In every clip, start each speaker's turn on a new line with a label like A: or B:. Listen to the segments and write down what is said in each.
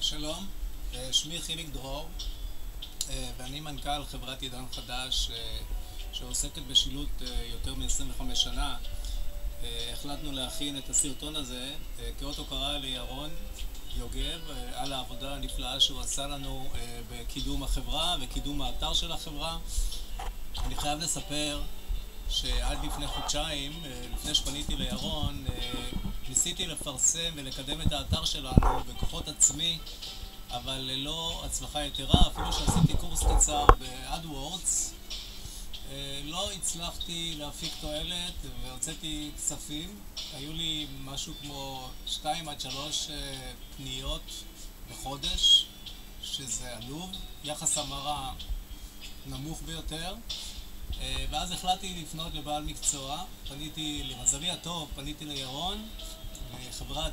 A: שלום, שמי חיליק דרור, ואני מנכ"ל חברת עידן חדש שעוסקת בשילוט יותר מ-25 שנה. החלטנו להכין את הסרטון הזה כאות הוקרה לירון יוגב על העבודה הנפלאה שהוא עשה לנו בקידום החברה וקידום האתר של החברה. אני חייב לספר שעד לפני חודשיים, לפני שפניתי לירון, ניסיתי לפרסם ולקדם את האתר שלנו בכוחות עצמי, אבל ללא הצלחה יתרה. אפילו שעשיתי קורס קצר ב-AdWords, לא הצלחתי להפיק תועלת והוצאתי כספים. היו לי משהו כמו 2 עד 3 פניות בחודש, שזה עלוב, יחס המרה נמוך ביותר. ואז החלטתי לפנות לבעל מקצוע. למזלי הטוב, פניתי לירון, חברת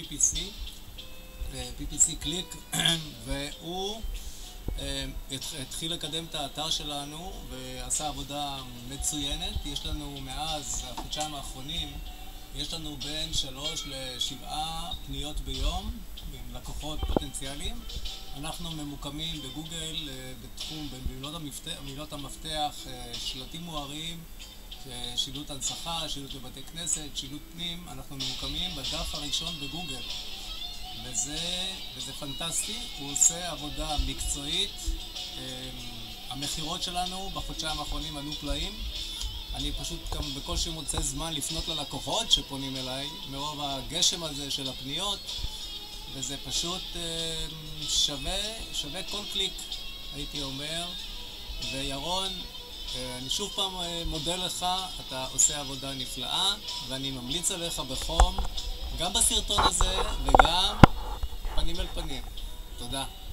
A: PPC קליק, והוא התחיל לקדם את האתר שלנו ועשה עבודה מצוינת. יש לנו מאז החודשיים האחרונים, יש לנו בין 3 ל-7 פניות ביום עם לקוחות פוטנציאליים. אנחנו ממוקמים בגוגל בתחום, במילות המפתח, שלטים מוארים, שילוט הנצחה, שילוט לבתי כנסת, שילוט פנים. אנחנו ממוקמים בדף הראשון בגוגל, וזה פנטסטי. הוא עושה עבודה מקצועית. המחירות שלנו בחודשיים האחרונים עלו פלאים. אני פשוט גם בקושי מוצא זמן לפנות ללקוחות שפונים אליי מרוב הגשם הזה של הפניות, וזה פשוט שווה כל קליק, הייתי אומר. וירון, אני שוב פעם מודה לך, אתה עושה עבודה נפלאה, ואני ממליץ עליך בחום, גם בסרטון הזה וגם פנים אל פנים. תודה.